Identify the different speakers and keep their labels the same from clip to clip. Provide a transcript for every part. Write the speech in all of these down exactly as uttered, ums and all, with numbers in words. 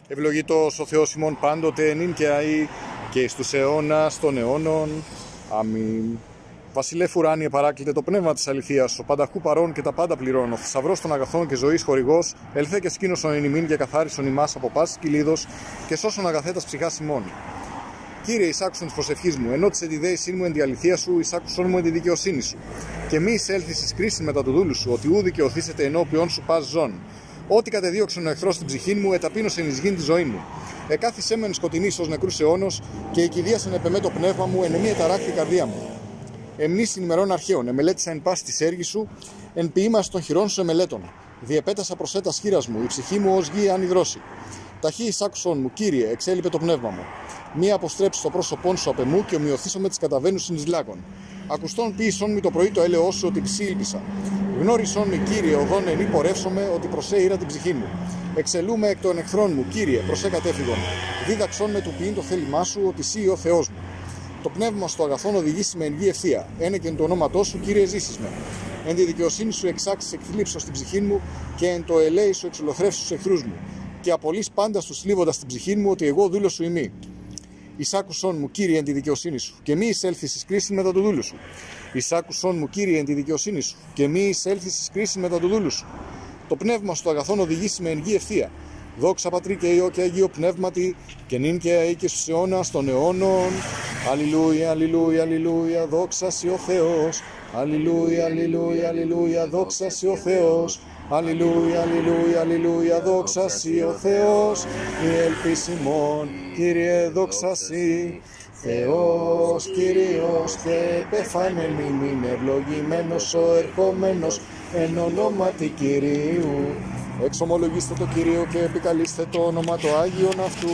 Speaker 1: Ευλογητός ο Θεός ημών πάντοτε, νυν και αεί και εις τους αιώνας των αιώνων. Αμήν. Βασιλεύ ουράνιε παράκλητε το πνεύμα της αληθείας, ο πανταχού παρών και τα πάντα πληρών, ο θησαυρός των αγαθών και ζωής χορηγός, ελθέ και σκήνωσον εν ημίν και καθάρισον ημάς από πάσης κυλίδος και σώσον αγαθέτας ψυχάς ημών. Κύριε, εισάκουσον της προσευχής μου, ενώτισε τη δέησή μου εν τη αληθεία σου, εισάκουσον μου εν τη δικαιοσύνη σου. Και μη εισέλθεις εις κρίσιν μετά του δούλου σου, ότι ου δικαιωθήσετε ενώπιον σου πας ζών. Ό,τι κατεδίωξον ο εχθρός στην ψυχή μου, εταπείνωσεν εις γήν τη ζωή μου. Εκάθισέ με εν σκοτεινής ως νεκρούς αιώνος, και εκηδίασεν επεμέ το πνεύμα μου, εν εμεί ταράχθη η καρδία μου. Εμνήσιν ημερών αρχαίων, εμελέτησα εν πάση της έργης σου, εν ποιήμας των χειρών σου εμελέτων. Διεπέτασα προσέτας χείρας μου, η ψυχή μου ως γη αν υδρώσει. Ταχύ εισάκουσον μου, Κύριε, εξέλιπε το πνεύμα μου. Μη αποστρέψει το πρόσωπόν σου απ' εμού και ομοιωθήσω με τις καταβαίνουσιν εις λάκων. Ακουστών ποιησόν μη το πρωί το έλεος σου, ότι ψήλπισα. Γνώρισόν μη, Κύριε, οδόν εν πορεύσομαι, ότι προσέ ήρα την ψυχή μου. Εξελούμε εκ των εχθρών μου, Κύριε, προσέ κατέφυγον. Δίδαξόν με του ποιήν το θέλημά σου, ότι σύ ο Θεός μου. Το πνεύμα στο αγαθόν οδηγήσει με εν γη ευθεία. Ένε και εν το ονόματό σου, Κύριε, ζήσεις με. Εν τη δικαιοσύνη σου εξάξεις εκθλίψω στην ψυχή μου, και εν το ελέη σου εξολοθρεύσεις τους εχθρούς μου. Και απολύς πάντα στους θλίβοντας την ψυχή μου, ότι εγώ δούλος σου ημί. Εισάκουσον μου, Κύριε, εν τη δικαιοσύνη σου, και μη εισέλθεις εις κρίσιν μετά του δούλου σου. Εισάκουσον μου, Κύριε, εν τη δικαιοσύνη σου, και μη εισέλθεις εις κρίσιν μετά του δούλου σου. Το πνεύμα στο αγαθόν οδηγήσει με εν γη ευθεία. Δόξα Πατρί και Υιό και Αγίο Πνεύματι, και νυν και αεί και στους αιώνας των αιώνων. Αλληλούια, αλληλούια, αλληλούια, δόξα σοι ο Θεός. Αλληλούια, αλληλούια, αλληλούια, δόξα σοι ο Θεός. Αλληλούια, αλληλούια, αλληλούια, δόξα σοι ο Θεός. Η ελπίς ημών, Κύριε, δόξα σοι. Θεός, Κύριος και επέφανεν ημίν, ευλογημένος ο ερχόμενος εν ονόματι Κυρίου. Εξομολογήστε το Κύριο και επικαλείστε το όνομα το Άγιον αυτού.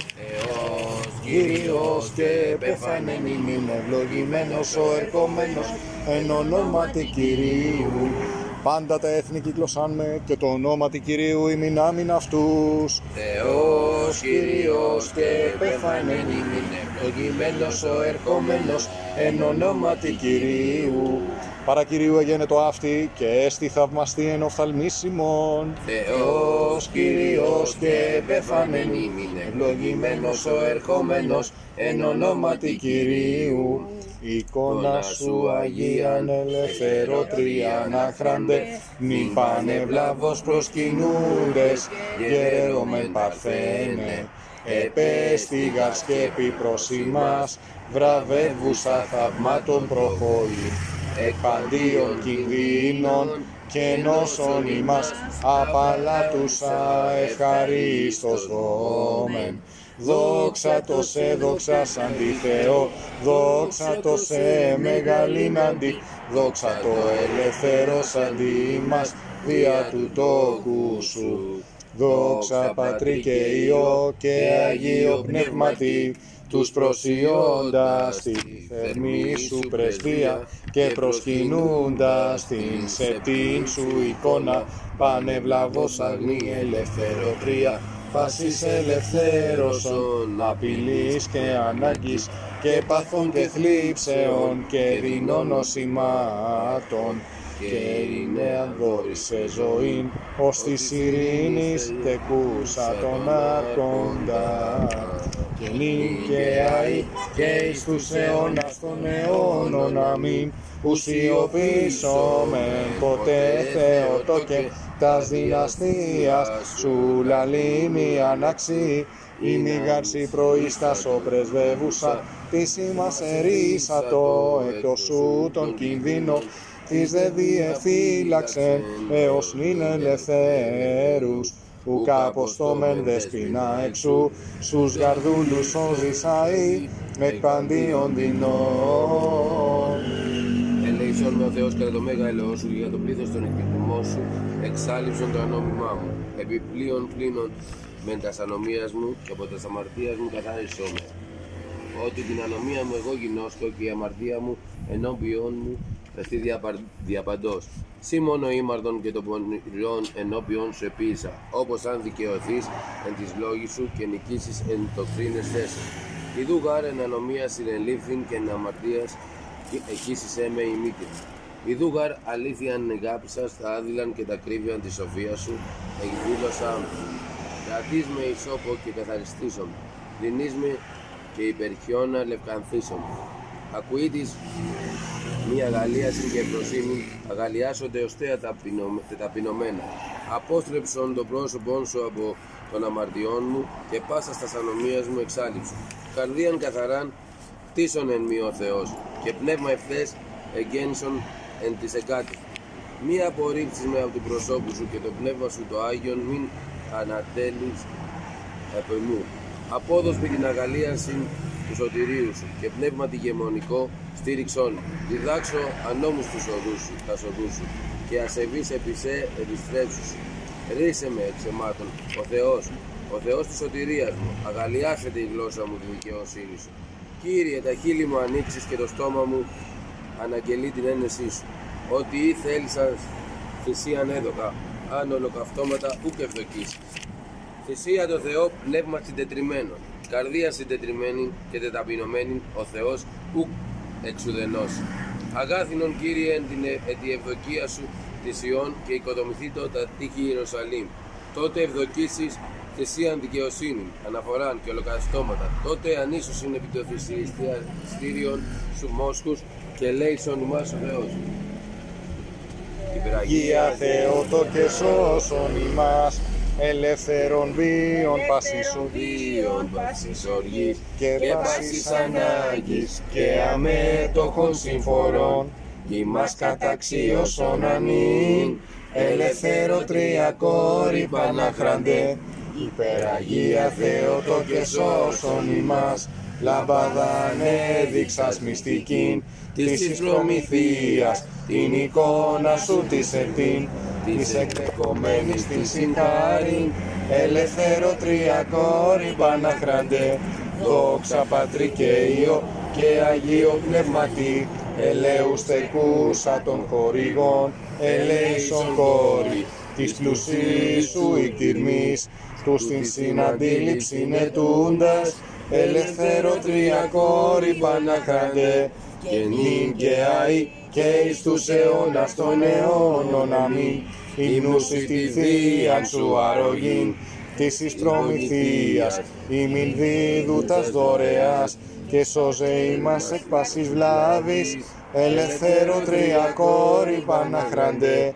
Speaker 2: Θεός, Κύριος και επέφανεν ημίν, ευλογημένος ο ερχόμενος
Speaker 1: εν ονόματι Κυρίου. Πάντα τα έθνη κύκλωσάν με, και το ονόματι Κυρίου ημίν άμην αυτούς.
Speaker 2: Θεός, Κύριος και επέφανεν ημίν, ευλογημένος ο ερχόμενος εν ονόματι Κυρίου.
Speaker 1: Παρακυρίου εγένετο αυτή και έστι θαυμαστή εν οφθαλμίσιμον.
Speaker 2: Θεός, Κύριος και επέφανεν ημίν, ευλογημένος ο ερχόμενος εν ονόματι Κυρίου.
Speaker 1: Η εικόνα σου Αγίαν ελευθερότριαν άχραντε, μη πανευλάβος προσκυνούντες, γέρομεν παρθένε. Επέστηγαρ σκέπη προς ημάς, βραβεύουσα θαυμάτων προχώρη. Εκπαντίων κινδύνων και νόσων ημάς, απαλάτουσα ευχαρίστως δόμεν. Δόξα το σε, δόξα σαν τη Θεό, δόξα το σε μεγαλήν αντί, δόξα το ελευθερός αντί μας, δια του τόκου σου. Δόξα Πατρί και Υιό και Αγίο Πνεύματι, τους προσιώντας τη θερμή σου πρεσβεία και προσκυνούντας την σεπτήν σου εικόνα, πανευλαβώς αγνή ελευθεροτρία, πάσης ελευθέρωσον, απειλής και ανάγκης και παθών και θλίψεων και δεινών νοσημάτων, και ειρηνέα δόρισε ζωήν, ως της ειρήνης τεκούσα τον άρχοντα. Και νυν και αεί και εις τους αιώνας των αιώνων αμήν, ουσιοποιήσομεν ποτέ Θεοτό και τας δυναστείας σου λαλήμη αναξή, η μηγάρση προείστας ο πρεσβεύουσα, της ημάς ερίσατο εκτός σου τον κινδύνο, της δε διεφύλαξεν έως νυν ελευθέρους, ουκ αποστόμεν δεσποινα εξού, στους γαρδούλους όζησαί, εκ παντίον δεινών.
Speaker 2: Ελέησον με ο Θεός κατά το μέγα ελαιός σου, για το πλήθος των εκπληκτισμών σου, εξάλληψον το ανώμημά μου. Επιπλέον πλήνων μεν τας ανομίας μου, και από τας αμαρτίας μου καθάρισό με. Ότι την ανομία μου εγώ γινώσκω, και η αμαρτία μου ενώπιον μου ευθύ διαπαντός. Σύ μόνο ήμαρδον και των πονηρών ενώπιον σου επίησα, όπως αν δικαιωθείς εν της λόγης σου και νικήσεις εν το κρίνες θέση. Ιδού γάρ εν ανομία συνελήφθην και εν αμαρτίας εχύσισέ με η μύτη. Ιδού γάρ αλήθειαν εγάπησας, θα άδειλαν και τα κρύβιαν τη σοφία σου, εκδήλωσα κρατείς με ισόπο και καθαριστήσομαι, δινείς με και υπερχιώνα λευκανθήσομαι. Ακούητης μία αγαλίαση και ευρωσύνη, αγαλιάσονται ως τέα ταπεινωμένα. Απόστρεψον το πρόσωπον σου από των αμαρτιών μου και πάσα στα ανομίας μου εξάλληψου. Καρδίαν καθαράν κτίσον εν μη ο Θεός και πνεύμα ευθές εγγένσον εν της εκάτη. Μη απορρίψεις με από του προσώπου σου και το πνεύμα σου το Άγιον μην ανατέλεις από εμού. Απόδοσπη την αγαλίαση του σωτηρίου σου και πνεύμα τη γεμονικό στήριξον. Διδάξω ανώμους τους οδούς σου, τα οδούς σου και ασεβείς επί σε επιστρέψου σου. Ρίσε με εξ αιμάτων ο Θεός, ο Θεός της σωτηρίας μου, αγαλιάσετε η γλώσσα μου τη δικαιοσύνη σου. Κύριε, τα χείλη μου ανοίξεις και το στόμα μου αναγγελεί την ένεσή σου. Ότι ή θέλησας θυσίαν έδωκα, αν ολοκαυτώματα ούκ ευδοκίσεις. Θυσία το Θεό πνεύμα συντετριμένο, καρδία συντετριμένη και τεταπεινωμένη ο Θεός ούκ εξουδενώσει. Αγάθινον Κύριε εν την ετι ευδοκία σου της Ιών και οικοδομηθήτω τα τείχη Ιερουσαλήμ. Τότε ευδοκίσεις θυσίαν δικαιοσύνη, αναφοράν και ολοκαυτώματα. Τότε ανίσωσιν επί το θυσιαστήριον σου μόσχους και λέησον ημάς ο Θεός.
Speaker 1: Αγία Θεότο και σώσον ημάς, ελεύθερον βίων πάσης
Speaker 2: βίων πάσης οργής
Speaker 1: και πάσης ανάγκης και αμέτωχων συμφορών, ημάς καταξίωσον αμήν, ελευθέρο τριακόρη Παναχραντέ, υπεραγία Θεότο και σώσον ημάς, λαμπάδαν έδειξας μυστικήν της προμηθείας, την εικόνα σου της ετήν, της εκδεκομένης την συγχάριν, ελευθέρο τριακόρη Παναχραντέ, δόξα Πατρί και Υιό και Αγίο Πνευματί, ελέους θεκούσα των χορηγών, ελέησον κόρη, της πλουσής σου εκτιρμής, τους την συναντήληψην ετούντας, ελευθέρο τριακόρη Παναχραντέ, και νυν και αεί και εις τους αιώνας των αιώνων αμήν, υμνούσι τη θείαν σου αρρωγήν, της εις προμηθείας, ημιν δίδουτας δωρεάς, και σώζε ημάς εκ πάσης βλάβης, ελευθέρο τριακόρη Παναχραντέ,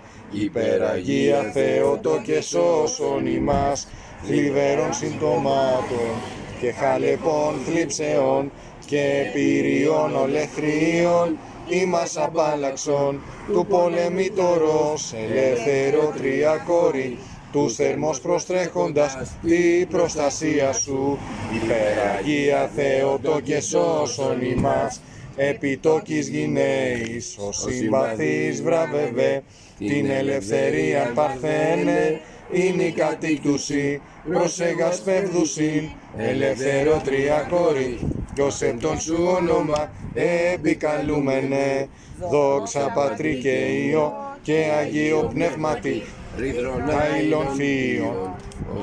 Speaker 1: υπεραγία Θεότο και σώσον ημάς, θλιβερών συμπτωμάτων και χαλεπών θλίψεων και πυριών ολεχρίων, ημάς απάλλαξον του πολεμήτωρος, ελεύθερο τριακόρη, τους θερμός προστρέχοντας τη προστασία σου, υπεραγία Θεότο και σώσον ημάς, επιτόκης γυναίης, ο συμπαθής βραβεύε, την ελευθερία παρθένε, είναι η κατήκτουση, προσέγας πεύδουσιν, ελευθέρο τριακόρη, κι ως επτών σου όνομα επικαλούμενε, δόξα Πατρί και Υιό και Αγίο Πνεύματι, αήλων θείων,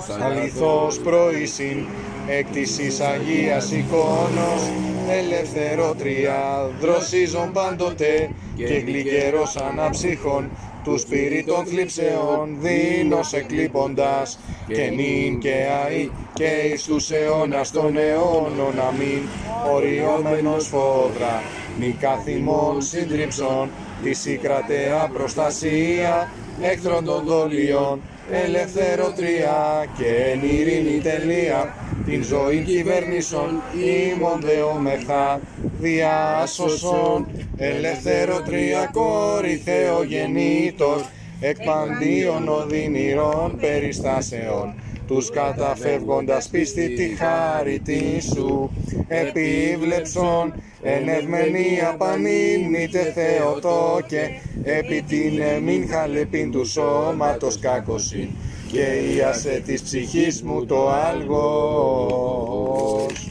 Speaker 1: αληθώς προείσιν, εκ της εις Αγίας εικόνος, ελευθερότρια, δροσίζον πάντοτε και γλυκερός αναψύχων, του σπυρίτων θλίψεων δίνος εκλείποντας, και νυν και αεί και εις τους αιώνας των αιώνων αμήν, οριόμενος φόδρα, μη καθημών συντρίψων, της η κρατεά προστασία, έχθρον των δολίων, ελευθεροτρία και εν ειρήνη τελεία, την ζωή κυβέρνησον ημών δεόμεθα, διάσωσον, ελευθεροτρία κόρη Θεογεννήτος, εκ παντίων οδυνηρών περιστάσεων, τους καταφεύγοντας πίστη τη χάρη τη σου, επίβλεψον, εν ευμενία πανήμνητε Θεοτό και επί την εμήν χαλεπίν του σώματος κάκωσιν, και ιάσε της ψυχής μου το άλγος.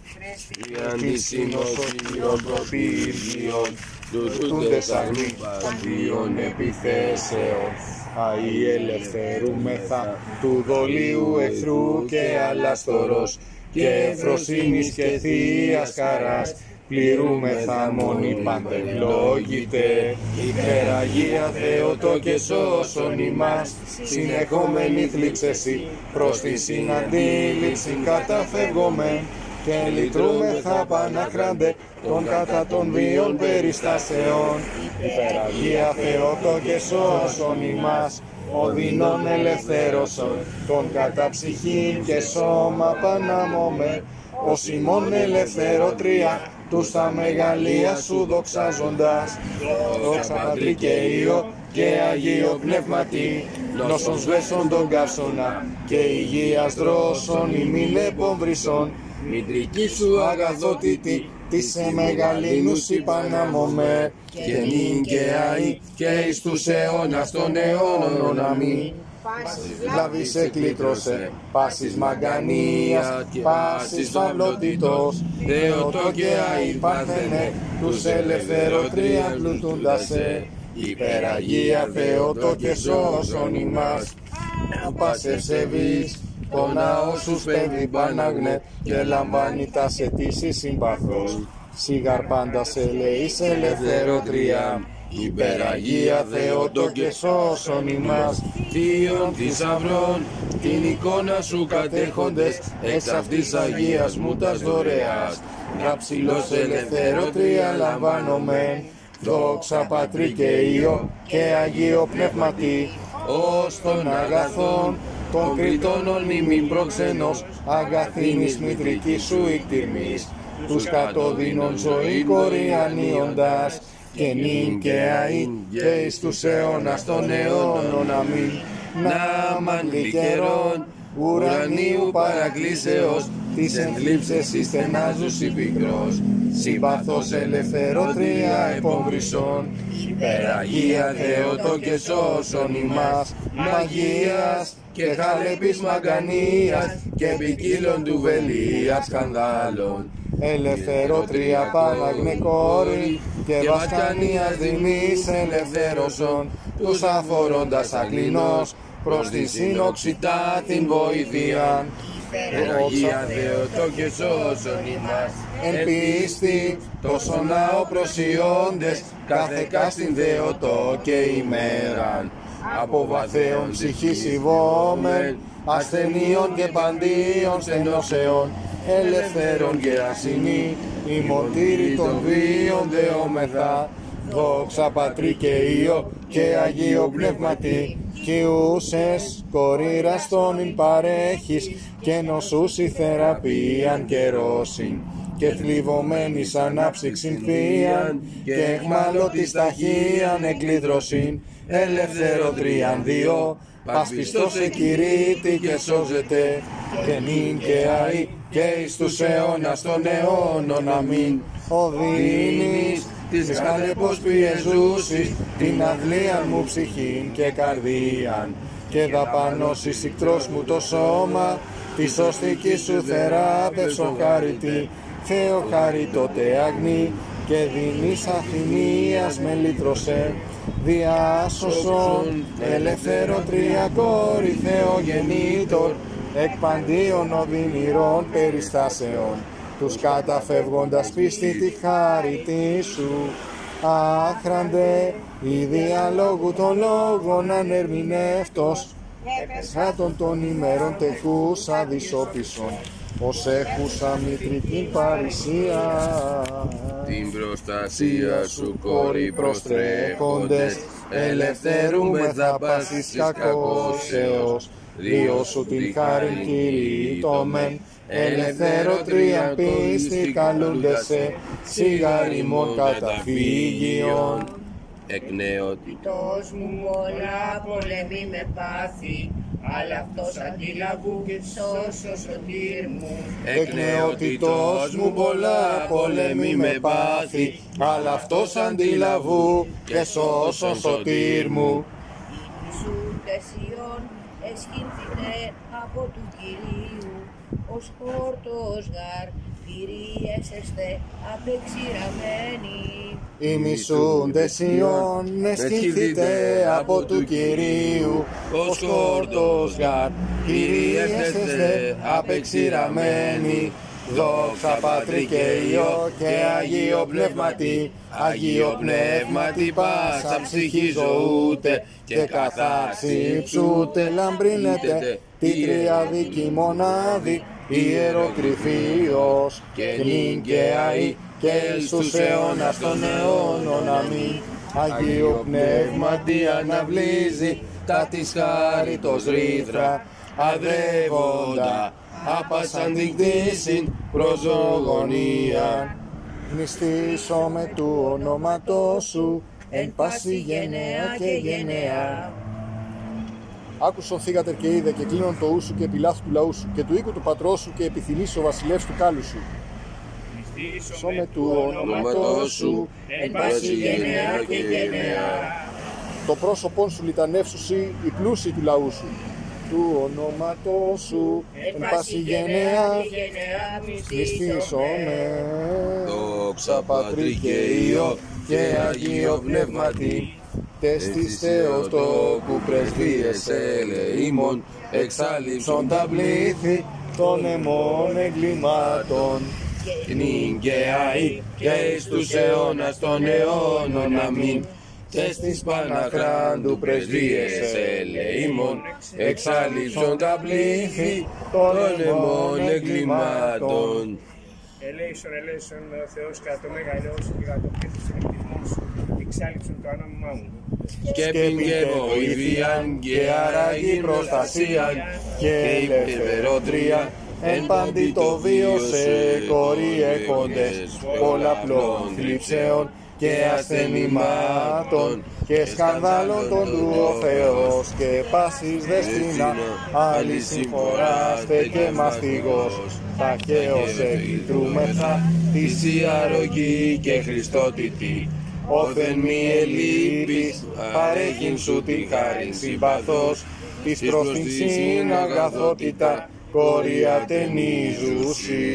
Speaker 1: Συνοσοκύρων προπύργιων, τούτες αγνή παντίων επιθέσεων, αη ελευθερούμεθα του δολίου εχθρού και αλαστορός και φροσύνης και θείας χαράς, πληρούμεθα μόνοι παντευλόγητε. Υπεραγία Θεότο και σώσον ημάς, συνεχόμενη θλίψεση προς τη συναντήληψη καταφεύγομεν, και λυτρούμεθα παναχράντε των κατά των βίων περιστάσεων. Υπεραγία Θεότο και σώσον ημάς, οδυνών ελευθέρωσον των κατά ψυχήν και σώμα πανάμωμε, ως ημών ελευθεροτρία τους τα μεγαλεία σου δοξάζοντας. Δόξα Πατρί και Υιό και Αγίο Πνεύματι, νόσον σβέσον τον καύσωνα και υγείας δρόσον ημίν επομβρυσον. Μητρική σου αγαθότητη της εμεγαλύνους υπανάμωμε, και νυν και αεί και εις τους αιώνας των αιώνων αμήν. Λαβής εκλήτρωσε πάσης μαγκανίας, πάσης φαυλότητος, Θεότο και αεί παρθενέ, τους ελευθεροτρία πλουτούντασε. Υπεραγία Θεότο και σώσον ημάς, που πας ευσεβείς, το ναό σου σπέβει παναγνέ και λαμβάνει τα αιτήσεις συμπαθώς. Σιγάρ πάντα σε λέει σε ελευθεροτρία. Υπεραγία Θεότο και σώσον ημάς, θείων θησαυρών, την εικόνα σου κατέχοντες, εξ αυτής Αγίας μου τας δωρεάς. Γραψιλός ελευθεροτρία λαμβάνομεν, δόξα Πατρί και Υιό και Αγίο Πνεύματι, ως των αγαθών των κριτώνων ημίν προξενός, αγαθήνης μητρικής σου ικτυρμής, τους κατοδύνων ζωή κοριανίοντας, και νυν και αεί και εις τους αιώνας των αιώνων αμήν. Νάμαν γλυκερών ουρανίου παρακλήσεως, της ενθλίψης εις στενάζους πικρός, συμπαθώς ελευθεροτρία επομβρυσών. Υπεραγία Θεότο και σώσον ημάς, μαγείας και χαλεπής μαγκανίας και ποικίλων του βελίας σκανδάλων. Ελευθερότρια Παναγνέ κόρη και βασκανίας δειμής ελευθέρωσον, τους αφορώντας αγκλινός προς τη σύνοξητά την βοηθείαν. Υπεραγία Θεότο και σώσον ημάς, εν πίστη τόσο ναό προσιώντες, καθεκά στην Θεότο και ημέραν. Από βαθέων ψυχής υβόμεν, ασθενείων και παντίων στενώσεων, ελευθέρων και ασυνή, ημωτήρη των βίων δεόμεθα. Δόξα Πατρί και Υιό και Αγίο Πνεύματι, κι ούσες κορήρας τον ειν παρέχεις, και νοσούσι θεραπείαν καιρόσιν, και θλιβωμένης ανάψυξην θείαν, και εχμαλώτης ταχείαν εκλίδρωσιν, ελευθεροτρίαν διό, πασπιστός εκηρύττει και σώζεται, και νυν και αεί και εις τους αιώνας των αιώνων αμήν. Οδύνης της χαλεπός πιεζούσης, την αδλίαν μου ψυχήν και καρδίαν, και δαπανώσεις ικτρός μου το σώμα, τη σωστική σου θεράπευσον χαριτή, Θεό χαριτότε αγνή, και δινής Αθηνίας με λύτρωσε. Διάσωσον ελευθεροτρία κόρη Θεογεννήτωρ, εκ παντίων οδυνηρών περιστάσεων, τους καταφεύγοντας πίστη τη χάριτή σου. Άχραντε η διαλόγου των λόγων ανερμηνεύτος, έπεσχάτων των ημέρων τεχούσα δυσόπισον, ως έχουσα μητρικήν παρησία.
Speaker 2: Την προστασία σου κόρη προστρέχοντες, ελευθερούμεθα πάσης κακώσεως, διό σου την χάριν κηρύττωμεν, ελευθεροτρίαν πίστη καλούντεσαι, σιγαριμών καταφύγιον. Εκ νεότητός
Speaker 3: μου πολλά πολεμή με πάθη, αλλά αυτός αντιλαβού και σώσο σωτήρ μου.
Speaker 1: Εκ νεότητός μου πολλά πολεμή με πάθη, αλλά αυτός αντιλαβού και σώσο σωτήρ μου.
Speaker 3: Σου τεσιών εσχυνθείτε από του Κυρίου, ως χόρτος γαρ κυρίεσεστε απεξηραμένοι.
Speaker 1: Οι μισούντες Ιών εσχυνθείτε από του Κυρίου, ως χόρτος γαρ κυρίεσεστε απεξηραμένοι.
Speaker 2: Δόξα Πατρί και Υιό και Αγίο Πνεύματι, Αγίο Πνεύματι πάσα ψυχή ζωούτε και καθάρση ψούτε λαμπρύνετε τη τριαδική μονάδη ιεροκρηφίος και νυν και αεί και εις τους αιώνας των αιώνων. Αμήν. Αγίο Πνεύματι αναβλύζει τα της χάριτος ρήθρα αδρεύοντα άπασαν την κτήσιν προς ζωογονία.
Speaker 1: Μνηστήσομαι του ονόματός σου
Speaker 3: εν πάση γενεά και γενεά.
Speaker 1: Άκουσον θύγατερ και είδε και κλείνον το ου σου και επιλάθου του λαού σου και του οίκου του πατρός σου και επιθυμείς ο βασιλεύς του κάλου σου. Σώμε του ονόματός σου
Speaker 3: εν πάση γενεά και γενεά.
Speaker 1: το πρόσωπόν σου λιτανεύσουσι οι πλούσιοι του λαού σου. Του ονόματός σου εν πάση γενεά μνηστήσομαι.
Speaker 2: Δόξα Πατρί και Υιό και Αγίο Πνεύματι, τες της Θεοτόκου πρεσβείες ελεήμων, εξάλληψον τα πλήθη
Speaker 1: των αιμών εγκλημάτων.
Speaker 2: νυν και αεί και εις τους αιώνας των αιώνων. Αμήν. Τες της Παναχράντου πρεσβείες ελεήμων, εξάλληψον τα πλήθη των αιμών εγκλημάτων.
Speaker 4: Ελέησον, ελέησον ο Θεός κατά το μέγα ελαιός και κατά το πλήθος των εκτιμών σου, εξάλληψον το ανόμημά μου.
Speaker 2: Σκέπην και βοήθειαν και αραγή προστασίαν και υπερβερότρια
Speaker 1: Εν πάντη το βίωσε κορί έχοντες πολλαπλών θλίψεων και ασθενημάτων και σκανδάλων των του ο Θεός και πάσης δεσπίνα άλλη συμφοράστε και μαστιγός ταχαίως εκκλητρούμεθα
Speaker 2: της η αρρωγή και χριστότητη. Όθεν μη ελείπεις παρέχειν σου τη χάριν συμπαθός
Speaker 1: της προς την συναγαθότητα κόρια ταινίζουσι.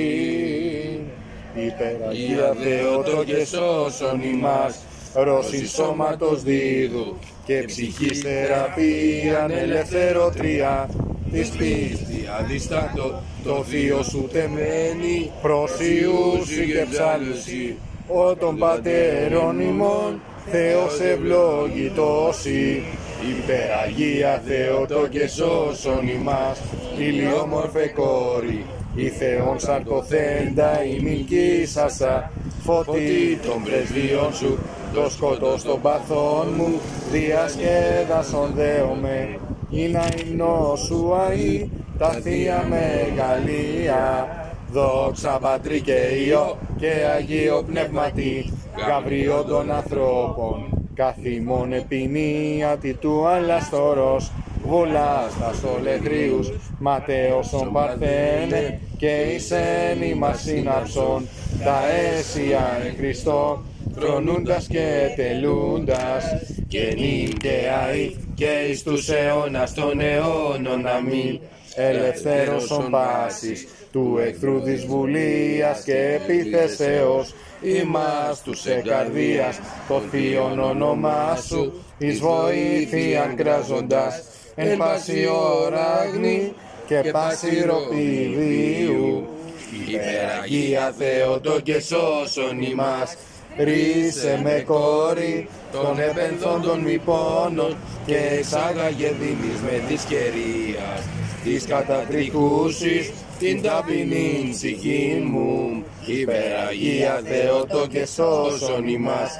Speaker 1: Υπεραγία Θεότο και σώσον ημάς ρώσι σώματος δίδου και ψυχής θεραπείαν ελευθεροτρία της πίστη αδιστάτω το θείο σου τεμένη προσιούσι και ψάλουσι ο των πατέρων ημών Θεός ευλογητώσι. Υπεραγία Θεότο και σώσον ημάς ηλιόμορφε κόρη η Θεόν σαρκοθέντα η μιλκίσασα φωτί των πρεσβείων σου το σκότος των παθών μου διασκέδασον δέομαι ή να υμνό σου αεί τα θεία μεγαλεία. Δόξα Πατρί και Υιό και Αγίο Πνεύματι γαβριών των ανθρώπων καθήμων επινίατη του αλαστορός βουλάς τα σολετρίους ματέωσον παρθένε και εισεν ημάς συνάψον τα αίσια εν Χριστώ φρονούντας και τελούντας και νυν και αεί και εις τους αιώνας των αιώνων. Αμήν. Ελευθέρωσον πάσης του εχθρού της βουλίας και επίθεσεως ημάς τους εκαρδίας το θείον όνομά σου εις βοήθειαν κράζοντας εν πάση όραγνη και πάση ροπηδίου. Υπεραγία Θεότο και σώσον ημάς ρίσε με κόρη των επενθόντων μη πόνων και εξάγαγε δίμης με της κερίας της κατατρικούσης την ταπεινήν ψυχήν μου. Υπεραγία Θεότο και σώσον ημάς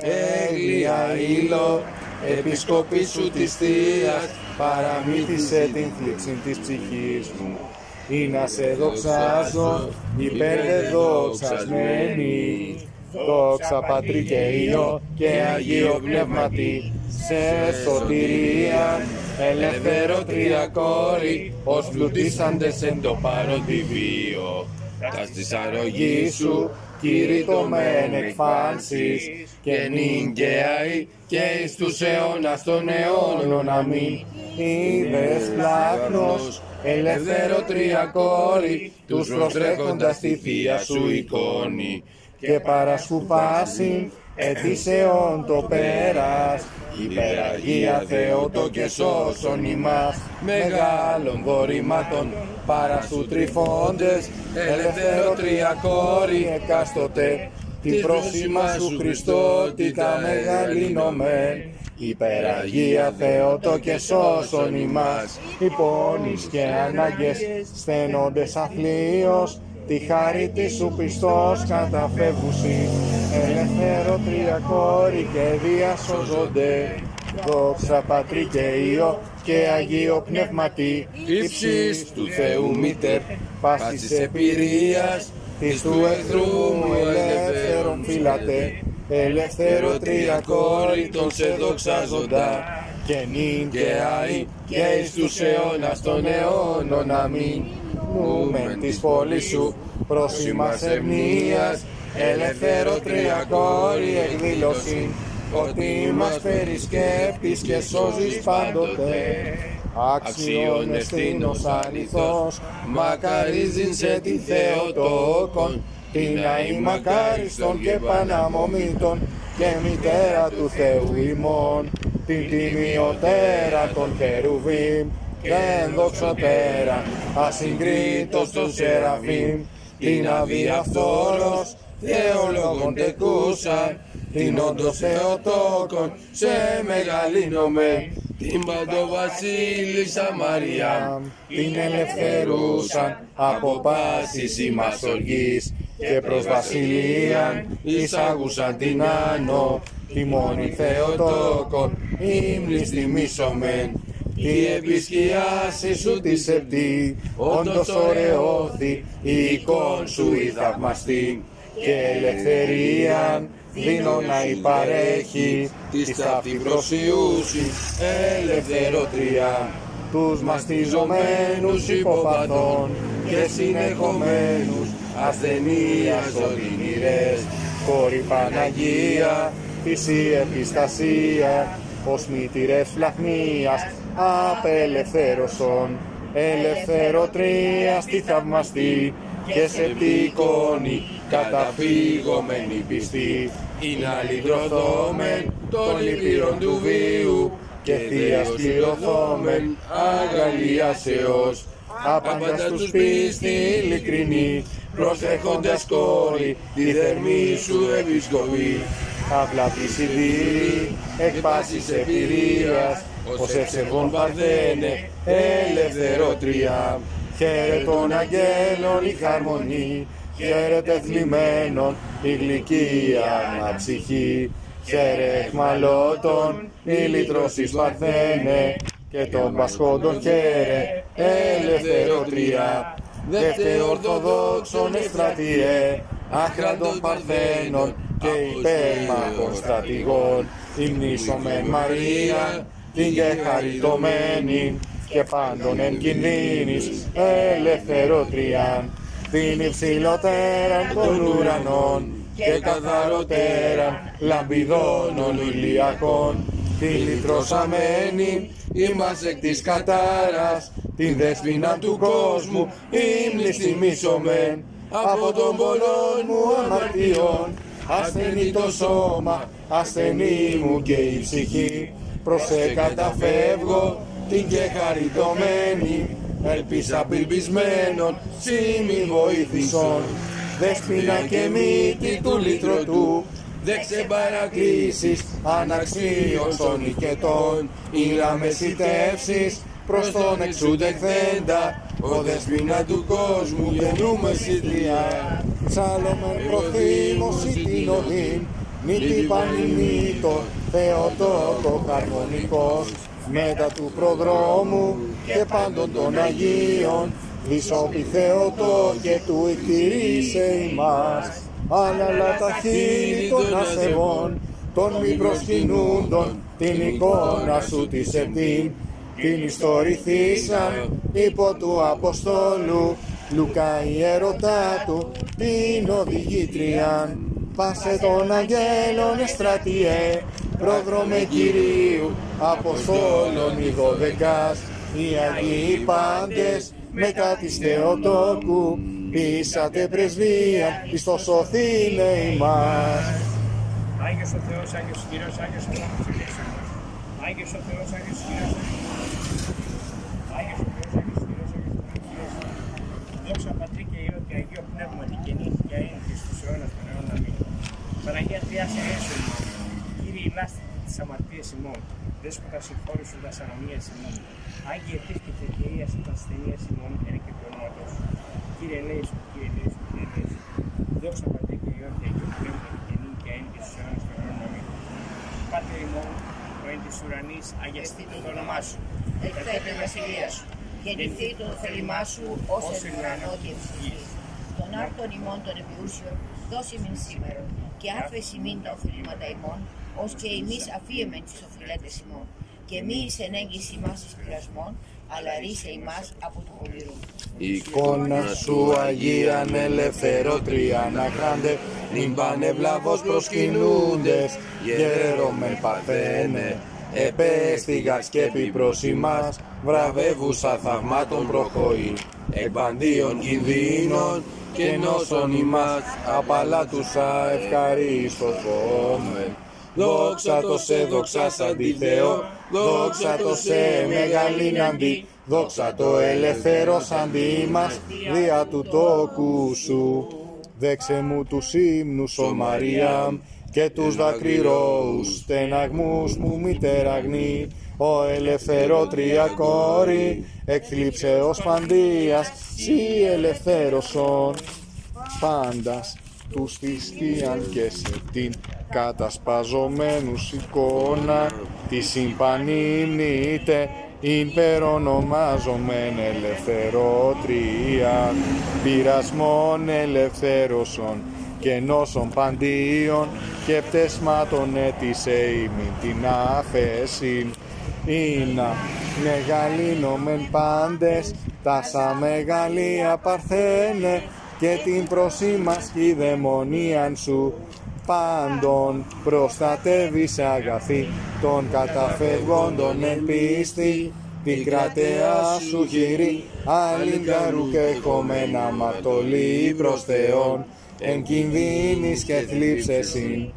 Speaker 1: έγλια ήλο επισκοπή σου της Θείας παραμύθισε την θλίψη της ψυχής μου ή να σε δοξάζω υπερδεδοξασμένη. Δόξα Πατρί και Υιό και Αγίο Πνεύματι σε σωτηρία ελευθερότρια κόρη ως πλουτίσαντες εν το παρόντι βίο. Τας της αρρωγής σου κηρύττωμεν εκφάνσεις και νυν και αεί και εις τους αιώνας των αιώνων. Αμήν. Είδες πλάκνος ελευθερότρια κόρη τους προστρέχοντας τη θεία σου εικόνη και παρασκουπάσιν ετήσεων το πέρας, υπεραγία Θεότο και σώσον ημάς, μεγάλων δωρημάτων παραστού τριφώντες, ελευθερό τριακόρη εκάστοτε, την πρόσημα σου Χριστότητα μεγαλύνομεν, υπεραγία Θεότο και σώσον ημάς, οι πόνοι και ανάγκες στένοντες αθλίως, τη χάρη της σου πιστός καταφεύγουσι, ελεύθερο τριακόρη και διασώζονται, δόξα Πατρί και Υιό και Αγίο Πνεύματι, ύψης του Θεού Μήτερ, πάσης επιρρίας, της του εχθρού μου ελεύθερον φύλατε, ελεύθερο τριακόρη τον σε δοξάζοντα, και νυν και αεί και εις τους αιώνας των αιώνων αμήν. Νούμεν της πόλης σου προς ημάς ευνοίας, ελεύθερο τριακόρη εκδήλωση, ότι μας περισκέπτεις και σώζεις πάντοτε. Άξιον ευθύνος αληθώς, μακαρίζειν σε τη Θεοτόκον, την αή μακάριστον και παναμομήτων, και μητέρα του Θεού ημών, την τιμιωτέρα των Χερουβίμ, και ενδοξωτέρα, ασυγκρίτως των Σεραφείμ, την αβιαφθόρος, Θεολόγων τεκούσαν, την όντως Θεοτόκον, σε μεγαλύνομαι, την παντοβασίλισσα Μαρία, την ελευθερούσαν από πάσης ημάς οργής, και προς βασιλείαν εισάγουσαν την άνω, τη μόνη Θεοτόκον, ύμνης τιμήσομεν. Η επισκιάση σου τη σεπτή, όντως ωραιώθη, η εικόν σου η θαυμαστή, και ελευθερίαν δίνω να υπαρέχει, της ταύτη προσιούσι ελευθεροτρία, τους μαστιζομένους υποπαθών και συνεχομένους ασθενείας οδυνηρές, κόρη Παναγία, της η επιστασία, ως μήτηρες φλαχνίας απελευθέρωσον, ελευθεροτρία στη θαυμαστή, και σε τη εικόνη καταφύγομεν η πιστή, είναι αλληλδροθόμεν των λυπήρων του βίου, και θείας πληρωθόμεν αγαλιάσεως, άπαντα στους πίστη ειλικρινή, προσέχοντας κόρη τη θερμή σου επισκοπή, απλά τη συντήρη εκ πάσης επιρρίας, ως ευσεβών παρθένε ελευθερότρια. Χαίρε των αγγέλων η χαρμονή, χαίρετε θλιμμένων η γλυκία αναψυχή, χαίρε εχμαλώτων η λυτρώσεις παρθένε, και των πασχόντων χαίρε ελευθερότρια. Δεύτε ορθοδόξων εστρατιέ, άχραντων παρθένων και υπέρμαχων στρατηγών, υμνήσομεν Μαρία, την και χαριτωμένη, και πάντων εν κινδύνης ελευθερότριαν, την υψηλότεραν των ουρανών, και καθαρότεραν λαμπιδώνων ηλιακών, την λυτρωσαμένη ημάς εκ της κατάρας, την δέσποινα του κόσμου ύμνης τιμήσομεν, από των πολλών μου αμαρτιών, ασθενή το σώμα, ασθενή μου και η ψυχή, προς σε καταφεύγω την και χαριτωμένη, ελπίς απελπισμένων σήμη βοήθησον, δέσποινα και μύτη του λυτρωτού, δέξε παρακλήσεις αναξίων των οικετών, ήλα μεσητεύσεις προς τον εξουδεχθέντα, ο δέσποινα του κόσμου γεννούμε συντριά. Ψάλλομεν προθύμωση την οδήν, μύτη πανημήτων, Θεοτόκο χαρμονικός, μετά του προδρόμου και πάντων των Αγίων, δισόπι Θεοτό και του εκτηρήσε ημάς, άναλα τα χείλη των ασεβών, των μη προσκυνούντων, την εικόνα σου τη επτήν, την ιστορηθήσαν υπό του Αποστόλου, Λουκά ιερωτά του, την οδηγήτριαν, πάσε των αγγέλων εστρατιέ, πρόδρομε Κυρίου, Αποστόλων οι δωδεκάς, οι Αγίοι πάντες, μετά της Θεοτόκου, πείσατε πρεσβεία, εις το σωθήνε ημάς.
Speaker 4: Άγιος ο Θεός, Άγιος ο Κύριος, Άγιος ο Θεός, Άγιος ο Θεός, Άγιος ο Κύριος, Άγιος ο Θεός, Άγιος ο Κύριος, δόξα Πατρί και Υιό και Αγίο Πνεύματι και νύχη και αΐν και στους αιώνας των αιώνων. Αμήν. Παναγία Τριάς Αγέσου ημών, Κύριε ηλάστητε τις αμαρτίες ημών, Δέσποτα συγχώρησον τας ανομίες ημών, Άγιε επίσκεψε και ίασον τας ασθενείας ημών, εν και του ονόματος. Κύριε ελέησον, Κύριε ελέησον, Κύριε ελέησον. Δόξα Πατρί και Υιό και Αγίο Πνεύματι και νύχη και αΐν και στους αιώνας των αιώνων. Αμήν. Πάτερ ημών, ο εν της ουρανής, αγιαστήτω το όνομά σου.
Speaker 3: Ελθέτω η βασιλεία σου. Γεννηθεί το θέλημά σου ως εν ουρανό και ψυχής. Τον άρτον ημών των επιούσιων, δώσει μην σήμερα, και άφεση μην τα οφειλήματα ημών, ως και εμείς αφίεμεν τις οφειλέτες ημών. Και μη εις ενέγγιση ημάς εις πειρασμών, αλλά ρίσε ημάς από του πονηρού.
Speaker 5: Η εικόνα σου Αγίαν ελευθερότρια να κράντε, μην πανευλαβώς προσκυνούντες, γέρομεν παρθένε. Επέστηγα σκέπη προς ημάς, βραβεύουσα θαυμάτων προχωρεί, εκπαντίων κινδύνων και νόσων ημάς, απαλάτουσα ευχαρίστως φόμεν. Δόξα το σε, δόξα σαν τη Θεό, δόξα το σε μεγαλήν αντί, δόξα το ελευθερός αντί μας, δια του τόκου σου. Δέξε μου τους ύμνους, ο Μαρία, και τους δακρυρώους στεναγμούς μου μητέρα αγνή, ο ελευθερότρια κόρη, εκθλίψεως παντίας, σύ ελευθέρωσον πάντας τους θυσίαν και σε την κατασπαζομένους εικόνα τη συμπανήμνητε υπερονομάζομεν ελευθερότρια, πειρασμόν ελευθέρωσον και νόσων παντίων και πτεσμάτων έτησε ημιν την άφεσιν, ήνα μεγαλύνομεν πάντες τάσα μεγαλεία παρθένε και την προσήμας η δαιμονίαν σου πάντων προστατεύεις αγαθή των καταφευγόντων εν πίστη, την κρατεά σου χειρή αλληλκαρού και χωμένα αμαρτωλή προς Θεόν, εν κινδύνης και θλίψεσιν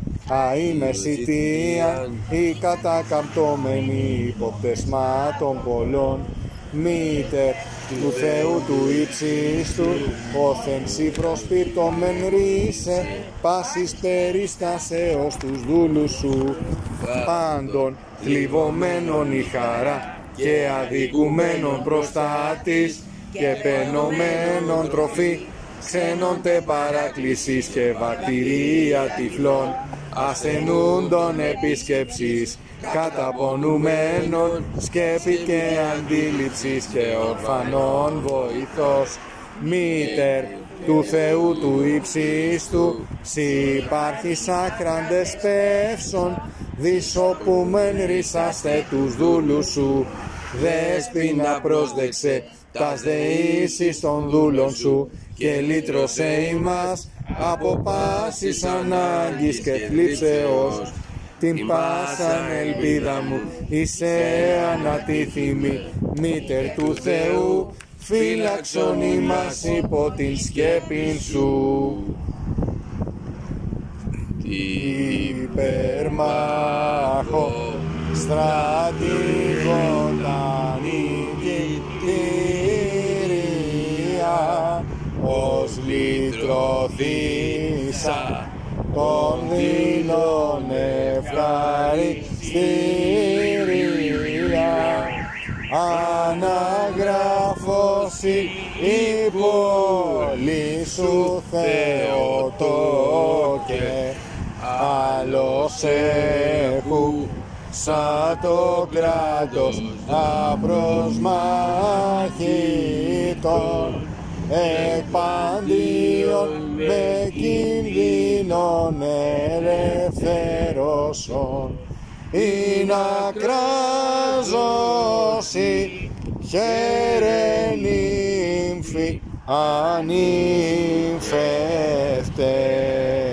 Speaker 5: αημεσιτίαν ή κατακαμπτώμενοι υποπτεσμάτων πολλών, μήτερ του Θεού του ύψιστου, όθεν σοι προσπίρτομεν ρίσε, πάσης περίστασεως τους δούλους σου, πάντων θλιβωμένων η χαρά και αδικουμένων προστάτης και πενωμένων τροφή, ξένονται παράκλησης και βακτηρία τυφλών, ασθενούντων επίσκεψης, καταπονουμένων σκέπη και αντίληψης και ορφανών βοηθός, μήτερ του Θεού του ύψιστου, σοι υπάρχεις άκραντες πεύσον, δισοπούμεν ρίσαστε τους δούλους σου, δέσποινα πρόσδεξε τας δεήσεις των δούλων σου και λύτρωσε ημάς από πάσης ανάγκης και θλίψεως, την πάσαν ελπίδα μου είσαι ανατίθιμη, μήτερ του Θεού, φύλαξον ημάς υπό την σκέπην σου. Υπερμάχο στρατηγόταν νικητήρια, ως λυτρωθήσα των δεινών ευχαριστήρια, αναγράφωση η πόλη σου Θεοτόκε, άλλος έχου σαν το κράτος απροσμάχητον, εκπαντίον με κινδύνων ελευθερώσον, ή να κράζωση χαίρε νύμφη ανήμφευτε.